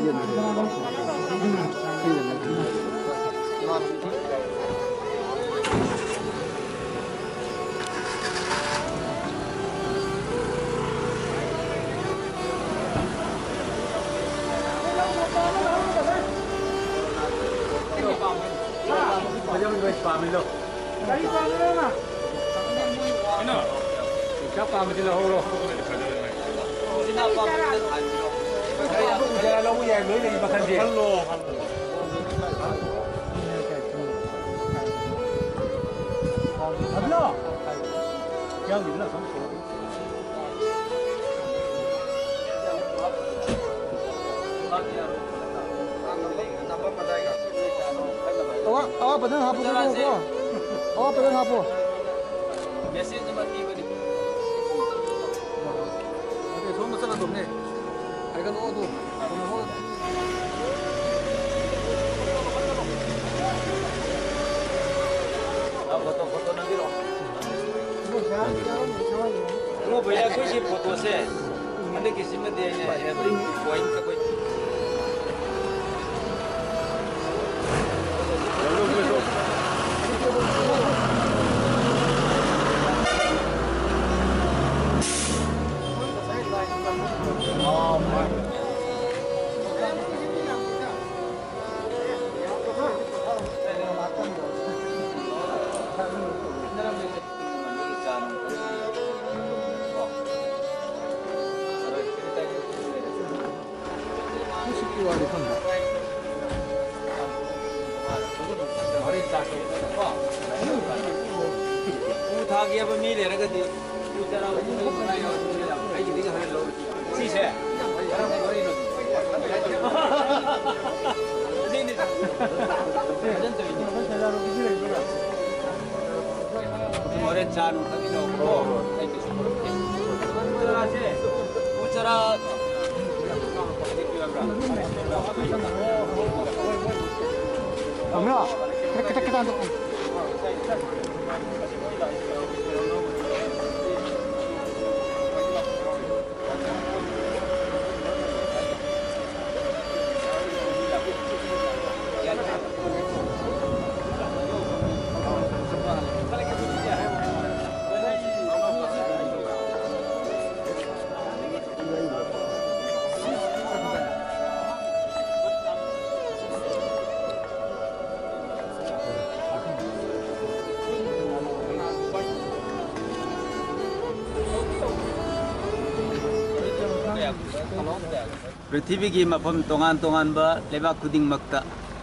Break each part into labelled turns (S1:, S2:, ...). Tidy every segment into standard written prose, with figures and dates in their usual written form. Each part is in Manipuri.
S1: पृथ्वी की मफम तोंगान तोंगान बा लेबा खुदिंग मक्ता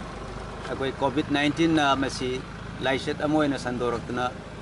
S1: अकोई कोविड-19 ना मसी लाइसेट अमोयना संदोरक्तना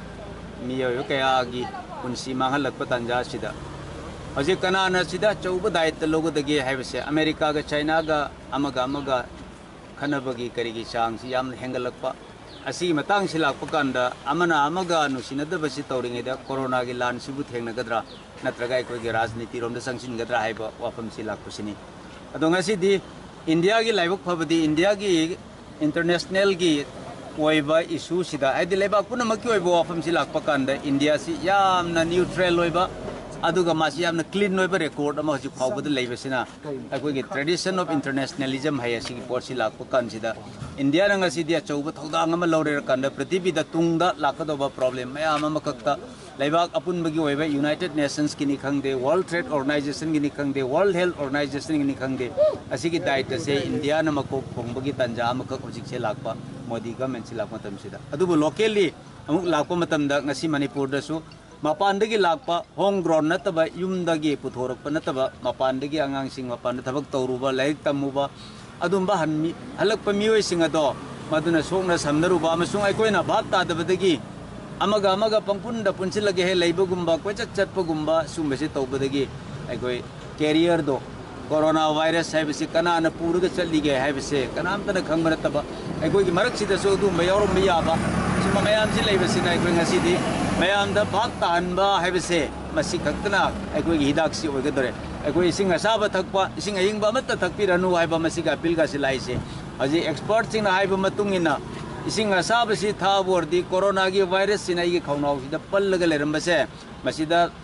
S1: मियो कयागी पुंसी मांगलक तंजा सिदा हजे कनाना सिदा चौब दायित्व लोगदगे हाइबसे अमेरिका गा चाइना गा अमगा खनबगी करिगी चांगसी याम हेंगलकपा असी मतंग सिलाक पकांदा अमना अमगा नुसिनदबसी तौरिंगेदा कोरोना गी लान सिबु थेंगनगद्रा नत्रगा अखोगी राजनीति रोमदा संगसिनगद्रा हाइबा वाफम सिलाक पुसिनी अदोंगसीदी इंडिया की लाइबक फबदी इंडिया की इंटरनेशनल की ओइबा इशू सिदा आइदि लेबा पुनमक की ओइबा वाफम सिलाक पकांदा इंडिया सी यामना न्यूट्रल ओइबा अदुगा मासी यामना क्लीन ओइबा रेकॉर्ड अमा हजि फावबद लेबसिना अखोगी ट्रेडिशन ऑफ इंटरनेशनलिज्म हाय असि पोर सिलाक पकान सिदा इंडिया नंगसीदी अचौब थौदांग अमा लौरेर कांदा पृथ्वीदा तुंगदा लाकदोबा प्रॉब्लम मयाम अमा कक्ता लेबाक अपुनबगी ओइबा यूनाइटेड नेशंस की नि खंगदे वर्ल्ड ट्रेड ऑर्गेनाइजेशन की नि खंगदे वर्ल्ड हेल्थ ऑर्गेनाइजेशन की नि खंगदे असिगी दायित्व से इंडिया न मको खोंबगी तंजा अमक होजिक से लाकपा मोदी गवर्नमेंट से लाक मतम सिदा अदुबु लोकली अमुक लाकपा मतमदा ngasi मणिपुर दसु मापानदगी लाकपा होम ग्रोन नतबा युमदगी पुथोरकपा नतबा मापानदगी आंगांसिंग मापान थबक तौरुबा लाइक तमुबा अदुंबा हन्मी हलकपा मियोइसिंग अदो मदुना सोंगना समनरुबा अमसुंग अइकोइना भात तादबदगी अमगा पंपुंदा पुंसिलगे हे लेबगुंबा कोचत चटपगुंबा सुंबसे तौबदगी अइकोइ कैरियर दो कोरोना वायरस है कनाना पूरग चलीगे है कनामतन खंग नतब अखोई मरक्सीदसु अदुंबा यौरम याबा सिमा मयाम से लेबसिना अखोई ngasiदी मयामदा भाग तानबा है मसी खक्तना अखोई हिदाक्सी ओइगदरे अखोई इसिंग असाबा थकपा इसिंग अयिंगबा मत थकपिरनु हाइबा मसिगा अपील गासी लाइसे हजि एक्सपर्ट सिंग हाइबा मतुंगिना इसिंग असाबसी थाबोरदी कोरोना की वायरस सिना इगे खौनाउ सिदा पल्लगा लेरंबसे मसिदा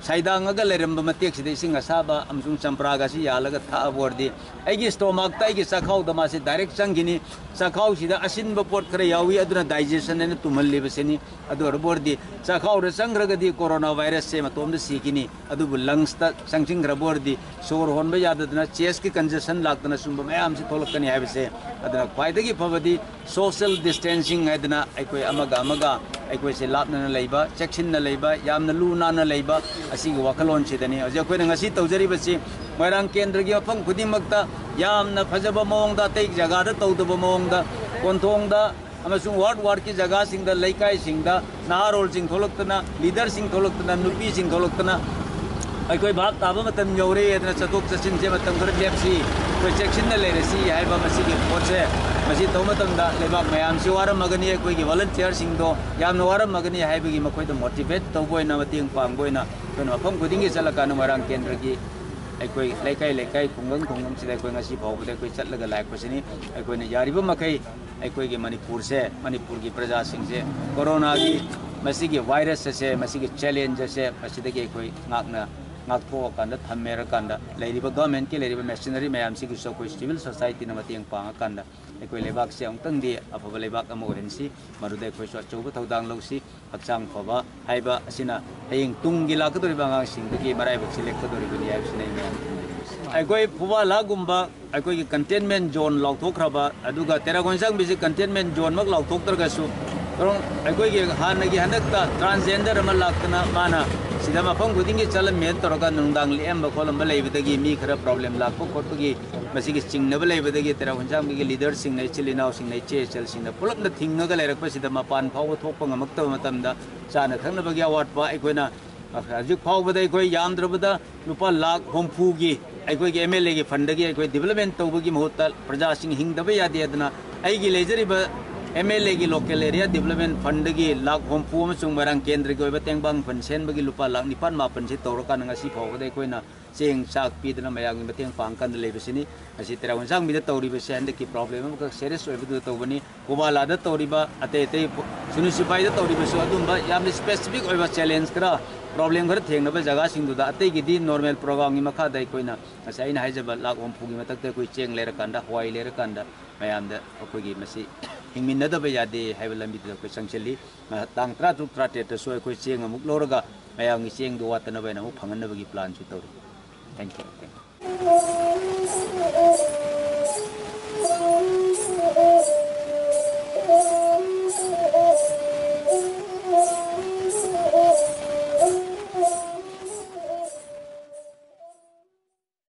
S1: saidanga leram matek sida ising asaba amsung champraga si yalaga tha abordi aigi stomach ta aigi sakhau dama se direct sangini sakhau sida asin ba pot khare yawi aduna digestion ne tumalli beseni adu abordi sakhau re sangraga di coronavirus se matom de sikini adu lungs ta sangsing rabordi sor hon ba yadadna chest ki congestion lagdana sumba mayam se tholakani habise aduna paidagi pavadi social distancing aduna aikoi amaga aikoi se lapna leiba check-in na leiba yamna luna na leiba asigi wakalon chidani aje koi ngasi tawjari basi Moirang Kendra gi mafam khudimakta yamna phajaba mawngda tei jaga da tawdaba mawngda konthongda amasung ward ki jaga singda laikai singda naharol sing tholoktana leader sing tholoktana nupi sing tholoktana aikoi bhag taba matam yore edna chatok chasin je matam khar lepsi koi check-in na leresi haiba masigi potse masi tawmatamda lebak mayam si waram magani koi gi volunteer singdo yamna waram magani haibagi makoi da motivate tawboina mating pangboina kono mafam khudingi chalakana Moirang Kendra gi aikoi laikai khungang sida koi ngasi phawbda koi chatlaga laik pasini aikoi na yariba makai aikoi gi manipur gi praja sing se corona gi masigi virus se masigi challenge se masida gi koi ngakpo kanda thammera kanda leiriba government ki leiriba machinery mayam sigi so koi civil society na matiang panga kanda aikoi lebak se angtang di afaba lebak amo orensi marude koi so chobu thodang losi hakchang phaba haiba asina heying tungi la kadori banga singgi marai bak select kadori bani ai sinai mayam aikoi phuba la gumba aikoi ki containment zone lauthokraba aduga teragonjang bisi containment zone mak lauthoktarga su torong aikoi ki hanagi hanakta transgender amal laktana mana sida mafam khudingi chalam men toroga nungdang lem ba kolam ba leibadagi mi khara problem lakpo khotpagi masigi chingnaba leibadagi teragonjang gi leader sing nei chilinaw sing nei che chel sing na pulap na thingnaga leirakpa sida mapan phawba thokpa ngamakta matamda chana thangna bagi awat ba aikoina ajik phawbada aikoi yamdrabada lupa lakh homfu gi aikoi gi MLA gi fund gi aikoi development tawbagi mahutta praja sing hingdaba yadi adna aigi lejari ba MLA gi local area development fund gi lakh homfu amsung Moirang Kendra gi oiba tengbang pension bagi lupa lakh nipan mapan se tawrakan ngasi phawbada aikoina cheng chak pidana mayang gi mateng pangkan leibasini asi teragonjang mi da tawriba se handaki problem ka serious oiba tawbani kubala da tawriba ate municipal da tawriba so adumba yam specific oiba challenge kra problem gar thengnaba jaga singdu da ate gi di normal program gi makha dai koina asa ina haijaba lakh homfu gi matak koi cheng lera kanda hwai lera kanda mayam da koi gi masi hingminna da ba yade haiba lambi da koi sangcheli tang tra tu tra te so koi cheng amuk loraga mayam gi cheng do watana ba na mu phangan na ba gi plan chu tawri thank you